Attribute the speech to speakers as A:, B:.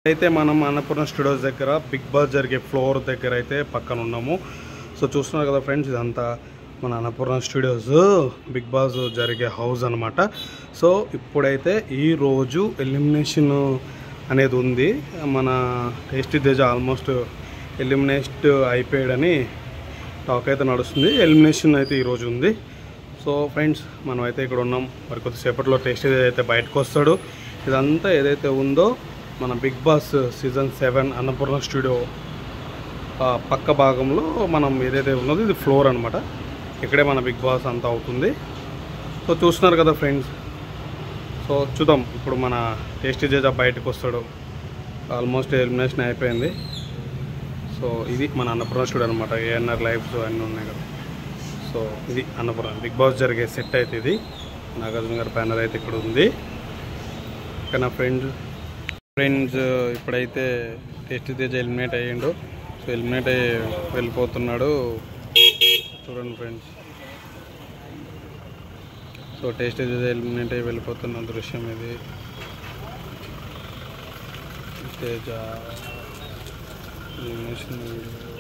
A: అయితే మనం అన్నపూర్ణ స్టూడియోస్ దగ్గర బిగ్ బాస్ జరిగే ఫ్లోర్ దగ్గర అయితే పక్కన ఉన్నాము. సో చూస్తున్నారు కదా ఫ్రెండ్స్, ఇదంతా మన అన్నపూర్ణ స్టూడియోస్ బిగ్ బాస్ జరిగే హౌస్ అనమాట. సో ఇప్పుడైతే ఈరోజు ఎలిమినేషన్ అనేది ఉంది. మన టేస్టీ తేజ ఆల్మోస్ట్ ఎలిమినేట్ అయిపోయాడని టాక్ అయితే నడుస్తుంది. ఎలిమినేషన్ అయితే ఈరోజు ఉంది. సో ఫ్రెండ్స్, మనం అయితే ఇక్కడ ఉన్నాం. మరి కొద్దిసేపట్లో టేస్టీ తేజ అయితే బయటకు వస్తాడు. ఇదంతా ఏదైతే ఉందో మన big boss season 7 Annapurna studio పక్క భాగంలో మనం ఏదైతే ఉన్నదో ఇది ఫ్లోర్ అనమాట. ఇక్కడే మన బిగ్ బాస్ అంతా అవుతుంది. సో చూస్తున్నారు కదా ఫ్రెండ్స్. సో చూద్దాం ఇప్పుడు మన టేస్టీ తేజ బయటకు వస్తాడు. ఆల్మోస్ట్ ఎలిమినేషన్ అయిపోయింది. సో ఇది మన అన్నపూర్ణ స్టూడియో అనమాట. ఏఎన్ఆర్ లైవ్స్ అన్నీ ఉన్నాయి కదా. సో ఇది అన్నపూర్ణ బిగ్ బాస్ జరిగే సెట్ అయితే ఇది. నాగార్జున గారి బ్యానర్ అయితే ఇక్కడ ఉంది. ఇక్కడ నా ఫ్రెండ్స్ ఇప్పుడైతే టేస్టీ తేజ ఎలిమినేట్ అయ్యిండు. సో ఎలిమినేట్ అయ్యి వెళ్ళిపోతున్నాడు. చూడండి friends. So tasty Teja eliminate అయ్యి వెళ్ళిపోతున్న దృశ్యం ఇది. తేజ ఎలిమినేషన్